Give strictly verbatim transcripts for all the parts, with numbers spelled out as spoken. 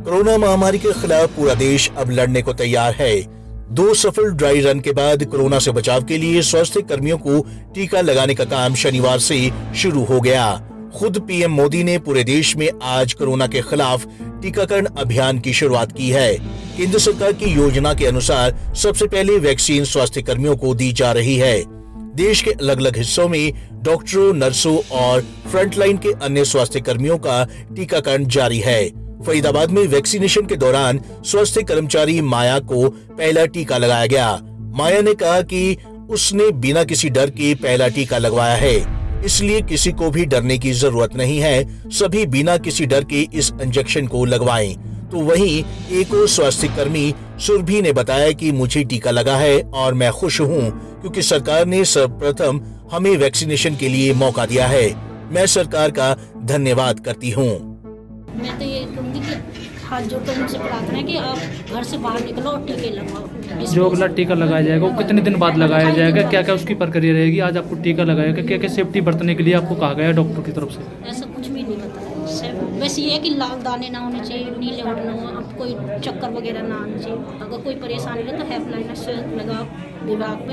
Corona महामारी के खिलाफ पूरा देश अब लड़ने को तैयार है। दो सफल ड्राई रन के बाद कोरोना से बचाव के लिए स्वास्थ्य कर्मियों को टीका लगाने का काम शनिवार से शुरू हो गया। खुद पीएम मोदी ने पूरे देश में आज कोरोना के खिलाफ टीकाकरण अभियान की शुरुआत की है। केंद्र सरकार की योजना के अनुसार सबसे पहले वैक्सीन स्वास्थ्य कर्मियों को दी जा रही है। देश के अलग अलग हिस्सों में डॉक्टरों, नर्सों और फ्रंटलाइन के अन्य स्वास्थ्य कर्मियों का टीकाकरण जारी है। फरीदाबाद में वैक्सीनेशन के दौरान स्वास्थ्य कर्मचारी माया को पहला टीका लगाया गया। माया ने कहा कि उसने बिना किसी डर के पहला टीका लगवाया है, इसलिए किसी को भी डरने की जरूरत नहीं है। सभी बिना किसी डर के इस इंजेक्शन को लगवाएं। तो वहीं एक और स्वास्थ्य कर्मी सुरभि ने बताया कि मुझे टीका लगा है और मैं खुश हूं, क्योंकि सरकार ने सर्वप्रथम हमें वैक्सीनेशन के लिए मौका दिया है। मैं सरकार का धन्यवाद करती हूं। मैं तो ये कहूँगी कि हाथ जोड़कर उनसे प्रार्थना है कि आप घर से बाहर निकलो और टीके लगवाओ। जो अगला टीका लगाया जाएगा वो कितने दिन बाद लगाया जाएगा, क्या क्या उसकी प्रक्रिया रहेगी? आज आपको टीका लगाया गया, क्या क्या सेफ्टी बरतने के लिए आपको कहा गया डॉक्टर की तरफ से? ऐसा कुछ भी नहीं बताया। बस ये है कि लाल दाने ना होने चाहिए, नीले होट ना हो, अब कोई चक्कर वगैरह ना आना चाहिए। अगर कोई परेशानी है तो हेल्पलाइन से लगाओ, विभाग पे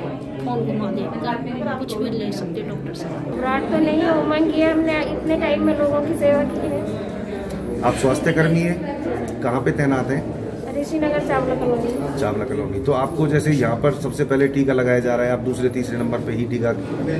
फोन घुमा देगा, कुछ भी ले सकते डॉक्टर से। घबराहट तो नहीं है, उमंग की है, हमने इतने टाइम में लोगों की सेवा की है। आप स्वास्थ्य कर्मी हैं, कहाँ पे तैनात हैं? ऋषिनगर चावला कॉलोनी। चावला कॉलोनी। तो आपको जैसे यहाँ पर सबसे पहले टीका लगाया जा रहा है, आप दूसरे तीसरे नंबर पे ही टीका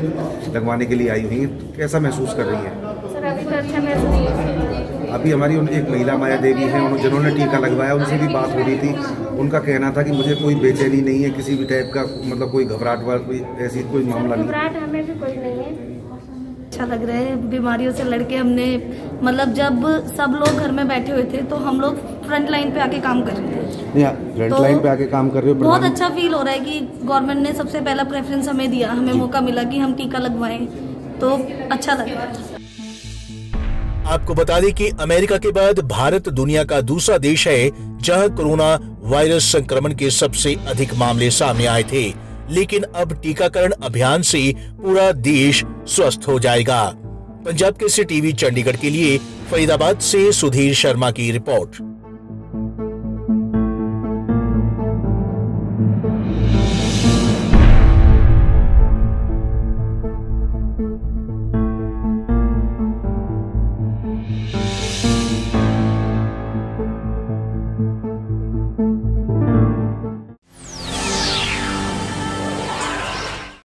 लगवाने के लिए आई हुई हैं, तो कैसा महसूस कर रही हैं? सर अभी तो अच्छा महसूस नहीं। अभी हमारी एक महिला माया देवी हैं, जिन्होंने टीका लगवाया, उनसे भी बात हो रही थी। उनका कहना था कि मुझे कोई बेचैनी नहीं है, किसी भी टाइप का, मतलब कोई घबराहट वाला कोई ऐसी कोई मामला नहीं। घबराहट हमें भी कोई नहीं है। अच्छा लग रहा है। बीमारियों से लड़के हमने, मतलब जब सब लोग घर में बैठे हुए थे तो हम लोग फ्रंट लाइन पे आके काम कर रहे थे। फ्रंट तो लाइन पे आके काम कर रहे हो। बहुत अच्छा फील हो रहा है कि गवर्नमेंट ने सबसे पहला प्रेफरेंस हमें दिया, हमें मौका मिला कि हम टीका लगवाएं, तो अच्छा लग रहा है। आपको बता दें कि अमेरिका के बाद भारत दुनिया का दूसरा देश है जहां कोरोना वायरस संक्रमण के सबसे अधिक मामले सामने आए थे। लेकिन अब टीकाकरण अभियान से पूरा देश स्वस्थ हो जाएगा। पंजाब केसरी टीवी चंडीगढ़ के लिए फरीदाबाद से सुधीर शर्मा की रिपोर्ट।